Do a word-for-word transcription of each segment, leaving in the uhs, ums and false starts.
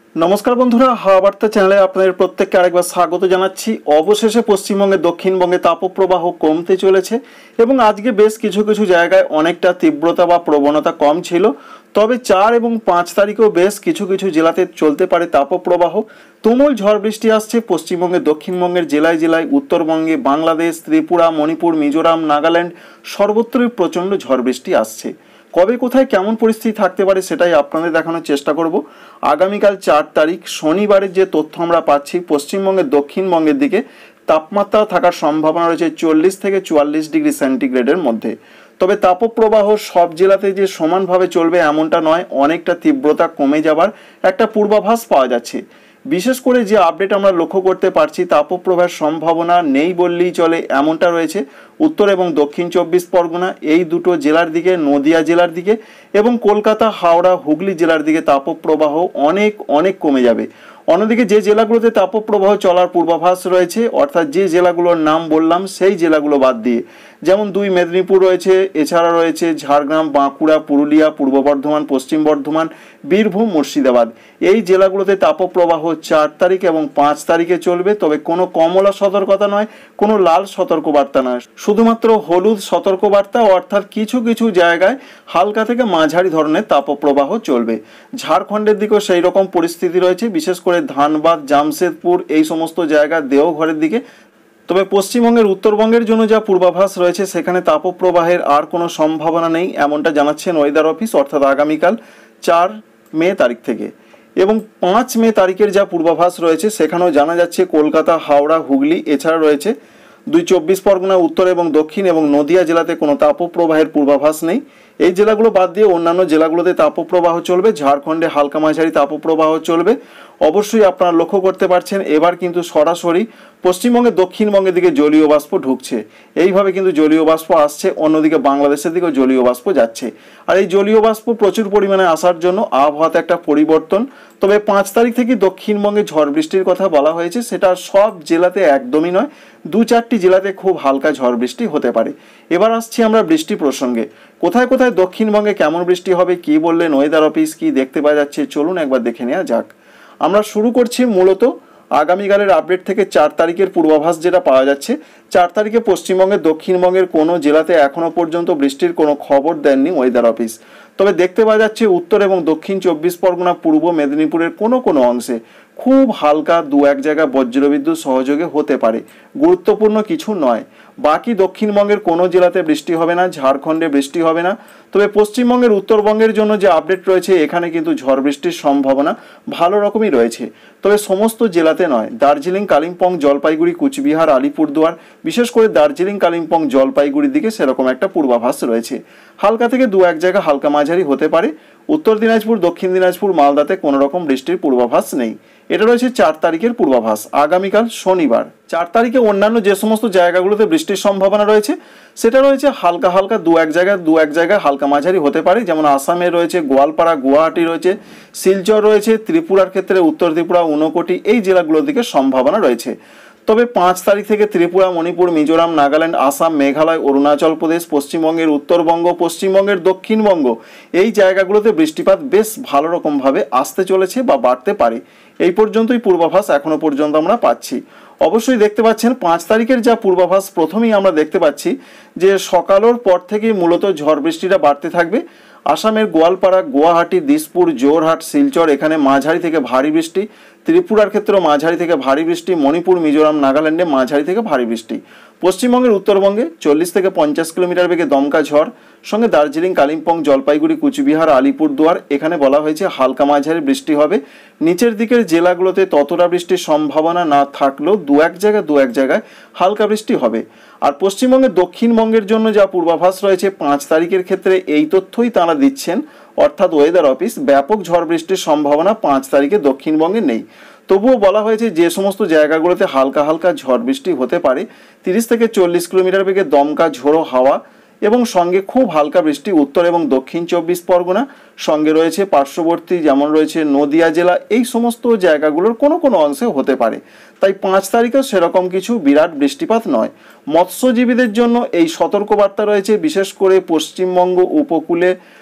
नमस्कार बंधुरा हाওয়া বার্তা চ্যানেলে আপনাদের প্রত্যেককে আরেকবার স্বাগত জানাচ্ছি। অবশেষে পশ্চিমবঙ্গে দক্ষিণবঙ্গে তাপপ্রবাহ কমতে চলেছে এবং আজকে বেশ কিছু কিছু জায়গায় অনেকটা তীব্রতা বা প্রবণতা কম ছিল, তবে চার এবং পাঁচ তারিখেও বেশ কিছু কিছু জেলাতে চলতে পারে তাপপ্রবাহ। তুমুল ঝড় বৃষ্টি আসছে পশ্চিমবঙ্গের দক্ষিণবঙ্গের জেলায় জেলায়, উত্তরবঙ্গে, বাংলাদেশ, ত্রিপুরা, মণিপুর, মিজোরাম, নাগাল্যান্ড সর্বত্রই প্রচণ্ড ঝড় বৃষ্টি আসছে। কবে কোথায় কেমন পরিস্থিতি থাকতে পারে সেটাই আপনাদের দেখানোর চেষ্টা করব। আগামীকাল চার তারিখ শনিবারের যে তথ্য আমরা পাচ্ছি, পশ্চিমবঙ্গের দক্ষিণবঙ্গের দিকে তাপমাত্রা থাকার সম্ভাবনা রয়েছে চল্লিশ থেকে চুয়াল্লিশ ডিগ্রি সেন্টিগ্রেডের মধ্যে। তবে তাপপ্রবাহ সব জেলাতে যে সমানভাবে চলবে এমনটা নয়, অনেকটা তীব্রতা কমে যাবার একটা পূর্বাভাস পাওয়া যাচ্ছে। বিশেষ করে যে আপডেট আমরা লক্ষ্য করতে পারছি, তাপপ্রবাহের সম্ভাবনা নেই বললেই চলে এমনটা রয়েছে উত্তর এবং দক্ষিণ চব্বিশ পরগনা এই দুটো জেলার দিকে, নদিয়া জেলার দিকে এবং কলকাতা, হাওড়া, হুগলি জেলার দিকে তাপপ্রবাহ অনেক অনেক কমে যাবে। অন্যদিকে যে জেলাগুলোতে তাপপ্রবাহ চলার পূর্বাভাস রয়েছে, অর্থাৎ যে জেলাগুলোর নাম বললাম সেই জেলাগুলো বাদ দিয়ে, যেমন দুই মেদিনীপুর রয়েছে, এছাড়া রয়েছে ঝাড়গ্রাম, বাঁকুড়া, পুরুলিয়া, পূর্ব বর্ধমান, পশ্চিম বর্ধমান, বীরভূম, মুর্শিদাবাদ, এই জেলাগুলোতে তাপপ্রবাহ চার তারিখ এবং পাঁচ তারিখে চলবে। তবে কোনো কমলা সতর্কতা নয়, কোনো লাল সতর্কবার্তা নয়, শুধুমাত্র হলুদ সতর্কবার্তা, অর্থাৎ কিছু কিছু জায়গায় হালকা থেকে মাঝারি ধরনের তাপপ্রবাহ চলবে। ঝাড়খণ্ডের দিকেও সেই রকম পরিস্থিতি রয়েছে, বিশেষ করে ধানবাদ, জামশেদপুর এই সমস্ত জায়গা, দেওঘরের দিকে। তবে পশ্চিমবঙ্গের উত্তরবঙ্গের জন্য যা পূর্বাভাস রয়েছে সেখানে তাপপ্রবাহের আর কোনো সম্ভাবনা নেই এমনটা জানাচ্ছেন ওয়েদার অফিস, অর্থাৎ আগামীকাল চার মে তারিখ থেকে। এবং পাঁচ মে তারিখের যা পূর্বাভাস রয়েছে সেখানেও জানা যাচ্ছে কলকাতা, হাওড়া, হুগলি, এছাড়া রয়েছে দুই চব্বিশ পরগনা, উত্তর এবং দক্ষিণ এবং নদিয়া জেলাতে কোনো তাপপ্রবাহের পূর্বাভাস নেই। এই জেলাগুলো বাদ দিয়ে অন্যান্য জেলাগুলোতে তাপপ্রবাহ চলবে। ঝাড়খণ্ডে হালকা মাঝারি তাপপ্রবাহ চলবে। অবশ্যই আপনারা লক্ষ্য করতে পারছেন এবার কিন্তু সরাসরি পশ্চিমবঙ্গের দক্ষিণবঙ্গের দিকে জলীয় বাষ্প ঢুকছে, এইভাবে কিন্তু জলীয় বাষ্প আসছে। অন্যদিকে বাংলাদেশের দিকেও জলীয় বাষ্প যাচ্ছে, আর এই জলীয় বাষ্প প্রচুর পরিমাণে আসার জন্য আবহাওয়াতে একটা পরিবর্তন। তবে পাঁচ তারিখ থেকে দক্ষিণবঙ্গে ঝড় বৃষ্টির কথা বলা হয়েছে, সেটা সব জেলাতে একদমই নয়, দু চারটি জেলাতে খুব হালকা ঝড় বৃষ্টি হতে পারে। এবার আসছি আমরা বৃষ্টি প্রসঙ্গে। কোথায় কোথায় দক্ষিণবঙ্গে কেমন বৃষ্টি হবে, কি বললেন ওয়েদার অফিস, কি দেখতে পাওয়া যাচ্ছে, চলুন একবার দেখে নেওয়া যাক। আমরা শুরু করছি মূলত আগামীকালের আপডেট থেকে। চার তারিখের পূর্বাভাস যেটা পাওয়া যাচ্ছে, চার তারিখে পশ্চিমবঙ্গের দক্ষিণবঙ্গের কোনো জেলাতে এখনো পর্যন্ত বৃষ্টির কোনো খবর দেননি ওয়েদার অফিস। তবে দেখতে পাওয়া যাচ্ছে উত্তর এবং দক্ষিণ চব্বিশ পরগনা, পূর্ব মেদিনীপুরের কোনো কোনো অংশে খুব হালকা দু এক জায়গায় বজ্রবিদ্যুৎ সহযোগে হতে পারে, গুরুত্বপূর্ণ কিছু নয়। বাকি দক্ষিণবঙ্গের কোনো জেলাতে বৃষ্টি হবে না, ঝাড়খণ্ডে বৃষ্টি হবে না। তবে পশ্চিমবঙ্গের উত্তরবঙ্গের জন্য যে আপডেট রয়েছে এখানে কিন্তু ঝড় বৃষ্টির সম্ভাবনা ভালো রকমই রয়েছে, তবে সমস্ত জেলাতে নয়। দার্জিলিং, কালিম্পং, জলপাইগুড়ি, কুচবিহার, আলিপুরদুয়ার, বিশেষ করে দার্জিলিং, কালিম্পং, জলপাইগুড়ির দিকে সেরকম একটা পূর্বাভাস রয়েছে। হালকা থেকে দু এক জায়গা হালকা মাঝারি হতে পারে। উত্তর দিনাজপুর, দক্ষিণ দিনাজপুর, মালদাতে কোনো রকম বৃষ্টির পূর্বাভাস নেই। এটা রয়েছে চার তারিখের পূর্বাভাস, আগামীকাল শনিবার। চার তারিখে অন্যান্য যে সমস্ত জায়গাগুলোতে বৃষ্টির সম্ভাবনা রয়েছে সেটা রয়েছে হালকা হালকা দু এক জায়গায় দু এক জায়গায় হালকা মাঝারি হতে পারে, যেমন আসামে রয়েছে গোয়ালপাড়া, গুয়াহাটি রয়েছে, শিলচর রয়েছে, ত্রিপুরার ক্ষেত্রে উত্তর ত্রিপুরা, ঊনকোটি এই জেলাগুলোর দিকে সম্ভাবনা রয়েছে। তবে পাঁচ তারিখ থেকে ত্রিপুরা, মণিপুর, মিজোরাম, নাগাল্যান্ড, আসাম, মেঘালয়, অরুণাচল প্রদেশ, পশ্চিমবঙ্গের উত্তরবঙ্গ, পশ্চিমবঙ্গের দক্ষিণবঙ্গ এই জায়গাগুলোতে বৃষ্টিপাত বেশ ভালো রকমভাবে আসতে চলেছে বা বাড়তে পারে। এই পর্যন্তই পূর্বাভাস এখনো পর্যন্ত আমরা পাচ্ছি। অবশ্যই দেখতে পাচ্ছেন পাঁচ তারিখের যা পূর্বাভাস, প্রথমেই আমরা দেখতে পাচ্ছি যে সকালের পর থেকেই মূলত ঝড় বৃষ্টিটা বাড়তে থাকবে। আসামের গোয়ালপাড়া, গুয়াহাটি, দিসপুর, জোরহাট, শিলচর এখানে মাঝারি থেকে ভারী বৃষ্টি, ত্রিপুরার ক্ষেত্রেও মাঝারি থেকে ভারী বৃষ্টি, মণিপুর, মিজোরাম, নাগাল্যান্ডে মাঝারি থেকে ভারী বৃষ্টি। পশ্চিমবঙ্গের উত্তরবঙ্গে চল্লিশ থেকে পঞ্চাশ কিলোমিটার বেগে দমকা ঝড়, সঙ্গে দার্জিলিং, কালিম্পং, জলপাইগুড়ি, কুচবিহার, আলিপুরদুয়ার এখানে বলা হয়েছে হালকা মাঝারি বৃষ্টি হবে। নিচের দিকের জেলাগুলোতে ততটা বৃষ্টির সম্ভাবনা না থাকলেও দু এক জায়গায় দু এক জায়গায় হালকা বৃষ্টি হবে। আর পশ্চিমবঙ্গের দক্ষিণবঙ্গের জন্য যা পূর্বাভাস রয়েছে পাঁচ তারিখের ক্ষেত্রে এই তথ্যই তারা দিচ্ছেন, অর্থাৎ ওয়েদার অফিস, ব্যাপক ঝড় বৃষ্টির সম্ভাবনা পাঁচ তারিখে দক্ষিণবঙ্গে নেই। তবুও বলা হয়েছে যে সমস্ত জায়গাগুলোতে হালকা হালকা ঝড় বৃষ্টি হতে পারে, তিরিশ থেকে চল্লিশ কিলোমিটার বেগে দমকা ঝোড়ো হাওয়া এবং সঙ্গে খুব হালকা বৃষ্টি উত্তর এবং দক্ষিণ চব্বিশ পরগনা, সঙ্গে রয়েছে পার্শ্ববর্তী যেমন রয়েছে নদিয়া জেলা, এই সমস্ত জায়গাগুলোর কোনো কোনো অংশে হতে পারে। তাই পাঁচ তারিখেও সেরকম কিছু বিরাট বৃষ্টিপাত নয়। মৎস্যজীবীদের জন্য এই সতর্কবার্তা রয়েছে, বিশেষ করে পশ্চিমবঙ্গ উপকূলে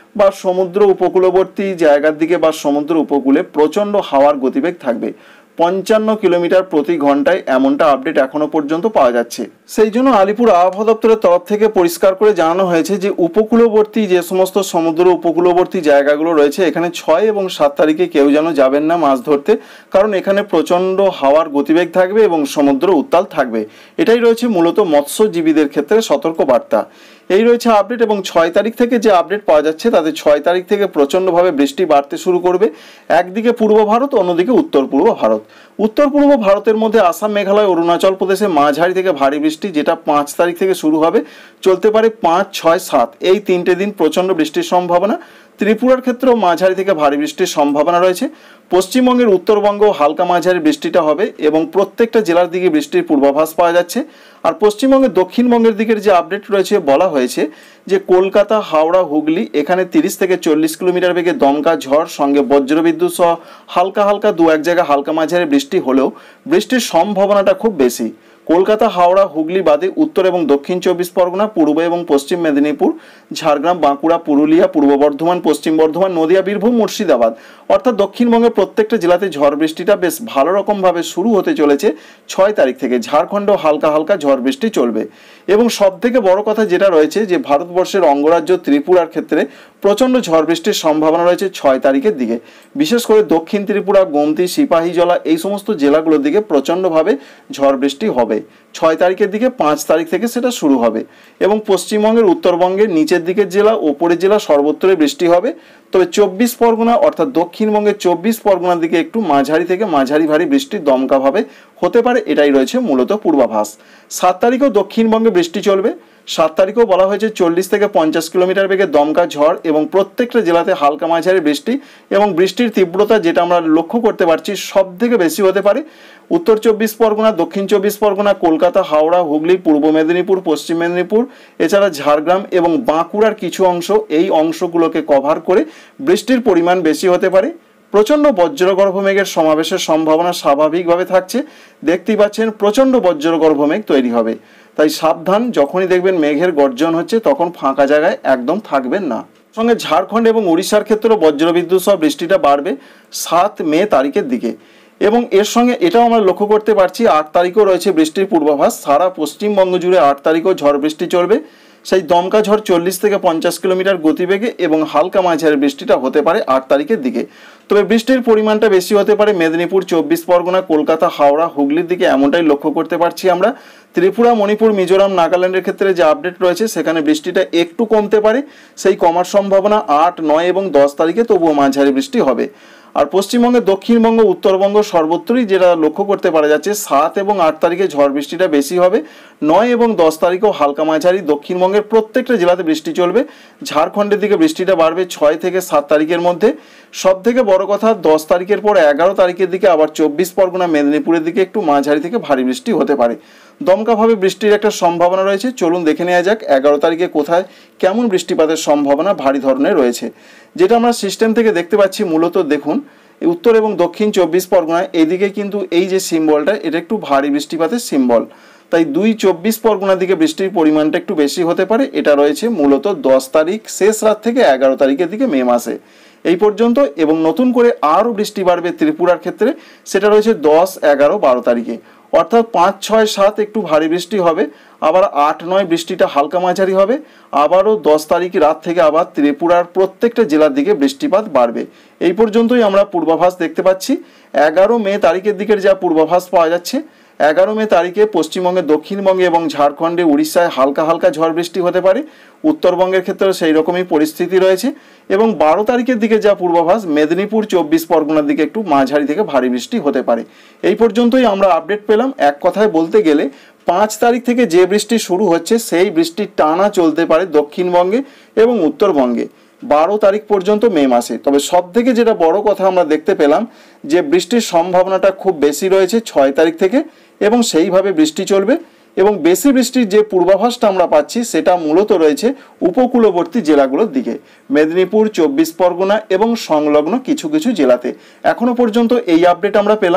বা সমুদ্র উপকূলবর্তী জায়গার দিকে বা সমুদ্র উপকূলে প্রচণ্ড হাওয়ার গতিবেগ থাকবে, পঞ্চান্ন কিলোমিটার প্রতি ঘন্টায়, এমনটা আপডেট এখনো পর্যন্ত পাওয়া যাচ্ছে। সেই জন্য আলিপুর আবহাওয়া দপ্তরের তরফ থেকে পরিষ্কার করে জানানো হয়েছে যে উপকূলবর্তী যে সমস্ত সমুদ্র উপকূলবর্তী জায়গাগুলো রয়েছে এখানে ছয় এবং সাত তারিখে কেউ যেন যাবেন না মাছ ধরতে, কারণ এখানে প্রচণ্ড হাওয়ার গতিবেগ থাকবে এবং সমুদ্র উত্তাল থাকবে। এটাই রয়েছে মূলত মৎস্যজীবীদের ক্ষেত্রে সতর্ক বার্তা। এই রয়েছে আপডেট। এবং ছয় তারিখ থেকে যে আপডেট পাওয়া যাচ্ছে তাতে ছয় তারিখ থেকে প্রচণ্ডভাবে বৃষ্টি বাড়তে শুরু করবে। একদিকে পূর্ব ভারত, অন্যদিকে উত্তর পূর্ব ভারত। উত্তর পূর্ব ভারতের মধ্যে আসাম, মেঘালয়, অরুণাচল প্রদেশে মাঝারি থেকে ভারী বৃষ্টি, যেটা পাঁচ তারিখ থেকে শুরু হবে, চলতে পারে পাঁচ, ছয়, সাত, এই তিনটে দিন প্রচণ্ড বৃষ্টির সম্ভাবনা। ত্রিপুরার ক্ষেত্রেও মাঝারি থেকে ভারী বৃষ্টির সম্ভাবনা রয়েছে। পশ্চিমবঙ্গের উত্তরবঙ্গ হালকা মাঝারি বৃষ্টিটা হবে এবং প্রত্যেকটা জেলার দিকে বৃষ্টির পূর্বাভাস পাওয়া যাচ্ছে। আর পশ্চিমবঙ্গের দক্ষিণবঙ্গের দিকের যে আপডেট রয়েছে, বলা হয়েছে যে কলকাতা, হাওড়া, হুগলি এখানে তিরিশ থেকে চল্লিশ কিলোমিটার বেগে দমকা ঝড় সঙ্গে বজ্রবিদ্যুৎ সহ হালকা হালকা দু এক জায়গায় হালকা মাঝারি বৃষ্টি হলেও বৃষ্টির সম্ভাবনাটা খুব বেশি। কলকাতা, হাওড়া, হুগলি বাদে উত্তর এবং দক্ষিণ চব্বিশ পরগনা, পূর্ব এবং পশ্চিম মেদিনীপুর, ঝাড়গ্রাম, বাঁকুড়া, পুরুলিয়া, পূর্ব বর্ধমান, পশ্চিম বর্ধমান, নদিয়া, বীরভূম, মুর্শিদাবাদ অর্থাৎ দক্ষিণবঙ্গের প্রত্যেকটা জেলাতে ঝড় বৃষ্টিটা বেশ ভালো রকমভাবে শুরু হতে চলেছে ছয় তারিখ থেকে। ঝাড়খণ্ডেও হালকা হালকা ঝড় বৃষ্টি চলবে। এবং সব থেকে বড় কথা যেটা রয়েছে যে ভারতবর্ষের অঙ্গরাজ্য ত্রিপুরার ক্ষেত্রে প্রচণ্ড ঝড় বৃষ্টির সম্ভাবনা রয়েছে ছয় তারিখের দিকে। বিশেষ করে দক্ষিণ ত্রিপুরা, গোমতি, সিপাহীজলা এই সমস্ত জেলাগুলোর দিকে প্রচণ্ডভাবে ঝড় বৃষ্টি হবে ছয় তারিখের দিকে। পাঁচ তারিখ থেকে সেটা শুরু হবে এবং পশ্চিমবঙ্গের উত্তরবঙ্গের নিচের দিকের জেলা, ওপরের জেলা সর্বত্রই বৃষ্টি হবে। তবে চব্বিশ পরগনা অর্থাৎ দক্ষিণবঙ্গের চব্বিশ পরগনার দিকে একটু মাঝারি থেকে মাঝারি ভারী বৃষ্টি দমকাভাবে হতে পারে, এটাই রয়েছে মূলত পূর্বাভাস। সাত তারিখেও দক্ষিণবঙ্গে বৃষ্টি চলবে। সাত তারিখেও বলা হয়েছে চল্লিশ থেকে পঞ্চাশ কিলোমিটার বেগে দমকা ঝড় এবং প্রত্যেকটা জেলাতে হালকা মাঝারি বৃষ্টি এবং বৃষ্টির তীব্রতা যেটা আমরা লক্ষ্য করতে পারছি সব থেকে বেশি হতে পারে উত্তর চব্বিশ পরগনা, দক্ষিণ চব্বিশ পরগনা, কলকাতা, হাওড়া, হুগলি, পূর্ব মেদিনীপুর, পশ্চিম মেদিনীপুর, এছাড়া ঝাড়গ্রাম এবং বাঁকুড়ার কিছু অংশ, এই অংশগুলোকে কভার করে বৃষ্টির পরিমাণ বেশি হতে পারে। প্রচণ্ড বজ্রগর্ভ মেঘের সমাবেশের সম্ভাবনা স্বাভাবিকভাবে থাকছে। দেখতেই পাচ্ছেন প্রচণ্ড বজ্রগর্ভ মেঘ তৈরি হবে, তাই সাবধান। যখনই দেখবেন মেঘের গর্জন হচ্ছে তখন ফাঁকা জায়গায় একদম থাকবেন না। সঙ্গে ঝাড়খণ্ড এবং উড়িষ্যার ক্ষেত্রেও বজ্রবিদ্যুৎ সহ বৃষ্টিটা বাড়বে সাত মে তারিখের দিকে। এবং এর সঙ্গে এটাও আমরা লক্ষ্য করতে পারছি আট তারিখেও রয়েছে বৃষ্টির পূর্বাভাস। সারা পশ্চিমবঙ্গ জুড়ে আট তারিখেও ঝড় বৃষ্টি চলবে। সেই দমকা ঝড় চল্লিশ থেকে পঞ্চাশ কিলোমিটার গতিবেগে এবং হালকা মাঝারি বৃষ্টিটা হতে পারে আট তারিখের দিকে। তবে বৃষ্টির পরিমাণটা বেশি হতে পারে মেদিনীপুর, চব্বিশ পরগনা, কলকাতা, হাওড়া, হুগলির দিকে, এমনটাই লক্ষ্য করতে পারছি আমরা। ত্রিপুরা, মণিপুর, মিজোরাম, নাগাল্যান্ডের ক্ষেত্রে যে আপডেট রয়েছে সেখানে বৃষ্টিটা একটু কমতে পারে, সেই কমার সম্ভাবনা আট, নয় এবং দশ তারিখে তবুও মাঝারি বৃষ্টি হবে। আর পশ্চিমবঙ্গে দক্ষিণবঙ্গ, উত্তরবঙ্গ সর্বত্রই যেটা লক্ষ্য করতে পারা যাচ্ছে সাত এবং আট তারিখে ঝড় বৃষ্টিটা বেশি হবে। নয় এবং দশ তারিখেও হালকা মাঝারি দক্ষিণবঙ্গের প্রত্যেকটা জেলাতে বৃষ্টি চলবে। ঝাড়খণ্ডের দিকে বৃষ্টিটা বাড়বে ছয় থেকে সাত তারিখের মধ্যে। সব থেকে বড় কথা দশ তারিখের পর এগারো তারিখের দিকে আবার চব্বিশ পরগনা, মেদিনীপুরের দিকে একটু মাঝারি থেকে ভারী বৃষ্টি হতে পারে। দমকাভাবে বৃষ্টির একটা সম্ভাবনা রয়েছে। চলুন দেখে নেওয়া যাক এগারো তারিখে কোথায় কেমন বৃষ্টিপাতের সম্ভাবনা ভারী ধরনের রয়েছে। যেটা আমরা সিস্টেম থেকে দেখতে পাচ্ছি মূলত দেখুন উত্তর এবং দক্ষিণ চব্বিশ পরগনায় এদিকে কিন্তু এই যে সিম্বলটা এটা একটু ভারী বৃষ্টিপাতের সিম্বল, তাই দুই চব্বিশ পরগনার দিকে বৃষ্টির পরিমাণটা একটু বেশি হতে পারে। এটা রয়েছে মূলত দশ তারিখ শেষ রাত থেকে এগারো তারিখের দিকে মে মাসে এই পর্যন্ত। এবং নতুন করে আরও বৃষ্টি বাড়বে ত্রিপুরার ক্ষেত্রে, সেটা রয়েছে দশ, এগারো, বারো তারিখে। অর্থাৎ পাঁচ, ছয়, সাত একটু ভারী বৃষ্টি হবে, আবার আট, নয় বৃষ্টিটা হালকা মাঝারি হবে। আবারও দশ তারিখ রাত থেকে আবার ত্রিপুরার প্রত্যেকটা জেলার দিকে বৃষ্টিপাত বাড়বে। এই পর্যন্তই আমরা পূর্বাভাস দেখতে পাচ্ছি। এগারো মে তারিখের দিকের যা পূর্বাভাস পাওয়া যাচ্ছে, এগারো মে তারিখে পশ্চিমবঙ্গে, দক্ষিণবঙ্গে এবং ঝাড়খণ্ডে, উড়িষ্যায় হালকা হালকা ঝড় বৃষ্টি হতে পারে। উত্তরবঙ্গের ক্ষেত্রেও সেই রকমই পরিস্থিতি রয়েছে। এবং বারো তারিখের দিকে যা পূর্বাভাস, মেদিনীপুর, চব্বিশ পরগনার দিকে একটু মাঝারি থেকে ভারী বৃষ্টি হতে পারে। এই পর্যন্তই আমরা আপডেট পেলাম। এক কথায় বলতে গেলে পাঁচ তারিখ থেকে যে বৃষ্টি শুরু হচ্ছে সেই বৃষ্টি টানা চলতে পারে দক্ষিণবঙ্গে এবং উত্তরবঙ্গে বারো তারিখ পর্যন্ত মে মাসে। তবে সব থেকে যেটা বড় কথা আমরা দেখতে পেলাম যে বৃষ্টির সম্ভাবনাটা খুব বেশি রয়েছে ছয় তারিখ থেকে এবং সেইভাবে বৃষ্টি চলবে। এবং বেশি বৃষ্টির যে পূর্বাভাসটা আমরা পাচ্ছি সেটা মূলত রয়েছে উপকূলবর্তী জেলাগুলোর দিকে, মেদিনীপুর, চব্বিশ পরগনা এবং সংলগ্ন কিছু কিছু জেলাতে। এখনো পর্যন্ত এই আপডেট আমরা পেলাম।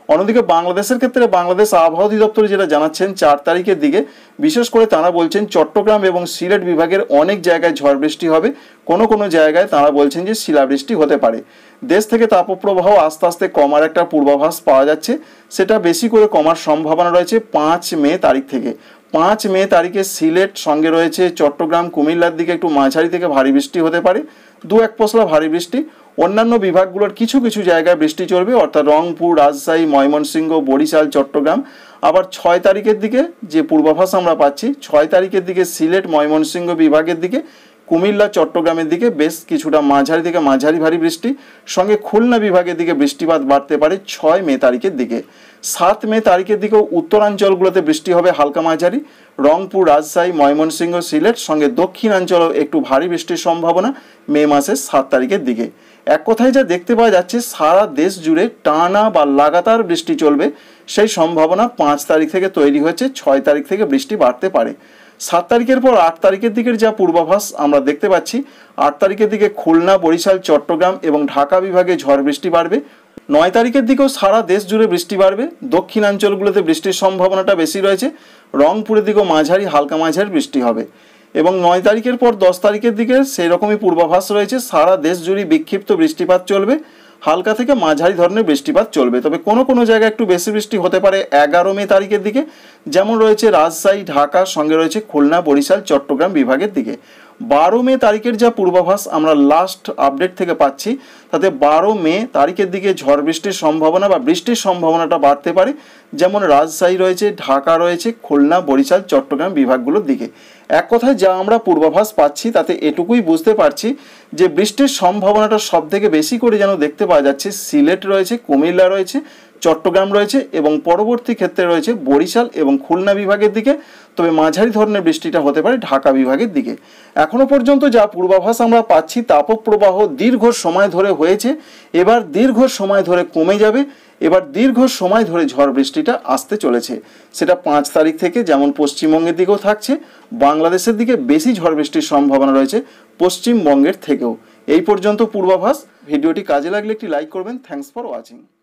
অন্যদিকে বাংলাদেশের ক্ষেত্রে বাংলাদেশ আবহাওয়া অধিদপ্তর যেটা জানাচ্ছেন চার তারিখের দিকে বিশেষ করে তারা বলছেন চট্টগ্রাম এবং সিলেট বিভাগের অনেক জায়গায় ঝড় বৃষ্টি হবে, কোনো কোনো জায়গায় তারা বলছেন যে শিলাবৃষ্টি হতে পারে। দেশ থেকে তাপপ্রবাহ আস্তে আস্তে কমার একটা পূর্বাভাস পাওয়া যাচ্ছে, সেটা বেশি করে কমার সম্ভাবনা রয়েছে পাঁচ মে তারিখ থেকে। পাঁচ মে তারিখে সিলেট সঙ্গে রয়েছে চট্টগ্রাম কুমিল্লার দিকে একটু মাঝারি থেকে ভারী বৃষ্টি হতে পারে, দু এক পশলা ভারী বৃষ্টি। অন্যান্য বিভাগগুলোর কিছু কিছু জায়গায় বৃষ্টি চলবে, অর্থাৎ রংপুর, রাজশাহী, ময়মনসিংহ, বরিশাল, চট্টগ্রাম। আবার ছয় তারিখের দিকে যে পূর্বাভাস আমরা পাচ্ছি, ছয় তারিখের দিকে সিলেট, ময়মনসিংহ বিভাগের দিকে, কুমিল্লা, চট্টগ্রামের দিকে বেশ কিছুটা মাঝারি থেকে মাঝারি ভারী বৃষ্টি, সঙ্গে খুলনা বিভাগের দিকে বৃষ্টিপাত বাড়তে পারে ছয় মে তারিখের দিকে। সাত মে তারিখের দিকেও উত্তরাঞ্চলগুলোতে বৃষ্টি হবে হালকা মাঝারি, রংপুর, রাজশাহী, ময়মনসিংহ, সিলেট, সঙ্গে দক্ষিণাঞ্চলেও একটু ভারী বৃষ্টির সম্ভাবনা মে মাসের সাত তারিখের দিকে। এক কথায় যা দেখতে পাওয়া যাচ্ছে সারা দেশ জুড়ে টানা বা লাগাতার বৃষ্টি চলবে, সেই সম্ভাবনা পাঁচ তারিখ থেকে তৈরি হয়েছে, ছয় তারিখ থেকে বৃষ্টি বাড়তে পারে। সাত তারিখের পর আট তারিখের দিকের যা পূর্বাভাস আমরা দেখতে পাচ্ছি, আট তারিখের দিকে খুলনা, বরিশাল, চট্টগ্রাম এবং ঢাকা বিভাগে ঝড় বৃষ্টি বাড়বে। নয় তারিখের দিকেও সারা দেশ জুড়ে বৃষ্টি বাড়বে, দক্ষিণাঞ্চলগুলোতে বৃষ্টির সম্ভাবনাটা বেশি রয়েছে, রংপুরের দিকেও মাঝারি হালকা মাঝারি বৃষ্টি হবে। এবং নয় তারিখের পর দশ তারিখের দিকে সেই রকমই পূর্বাভাস রয়েছে, সারা দেশ জুড়ে বিক্ষিপ্ত বৃষ্টিপাত চলবে, হালকা থেকে মাঝারি ধরনের বৃষ্টিপাত চলবে। তবে কোনো কোনো জায়গায় একটু বেশি বৃষ্টি হতে পারে এগারো মে তারিখের দিকে, যেমন রয়েছে রাজশাহী, ঢাকার সঙ্গে রয়েছে খুলনা, বরিশাল, চট্টগ্রাম বিভাগের দিকে। বারো মে তারিখের যা পূর্বাভাস আমরা লাস্ট আপডেট থেকে পাচ্ছি, তাতে বারো মে তারিখের দিকে ঝড় বৃষ্টির সম্ভাবনা বা বৃষ্টির সম্ভাবনাটা বাড়তে পারে, যেমন রাজশাহী রয়েছে, ঢাকা রয়েছে, খুলনা, বরিশাল, চট্টগ্রাম বিভাগগুলোর দিকে। এক কথায় যা আমরা পূর্বাভাস পাচ্ছি তাতে এটুকুই বুঝতে পারছি যে বৃষ্টির সম্ভাবনাটা সব থেকে বেশি করে যেন দেখতে পাওয়া যাচ্ছে সিলেট রয়েছে, কুমিল্লা রয়েছে, চট্টগ্রাম রয়েছে এবং পরবর্তী ক্ষেত্রে রয়েছে বরিশাল এবং খুলনা বিভাগের দিকে। তবে মাঝারি ধরনের বৃষ্টিটা হতে পারে ঢাকা বিভাগের দিকে। এখনো পর্যন্ত যা পূর্বাভাস আমরা পাচ্ছি, তাপপ্রবাহ দীর্ঘ সময় ধরে হয়েছে, এবার দীর্ঘ সময় ধরে কমে যাবে, এবার দীর্ঘ সময় ধরে ঝড় বৃষ্টিটা আসতে চলেছে। সেটা পাঁচ তারিখ থেকে যেমন পশ্চিমবঙ্গের দিকেও থাকছে, বাংলাদেশের দিকে বেশি ঝড় বৃষ্টির সম্ভাবনা রয়েছে পশ্চিমবঙ্গের থেকেও। এই পর্যন্ত পূর্বাভাস। ভিডিওটি কাজে লাগলে একটি লাইক করবেন। Thanks for watching.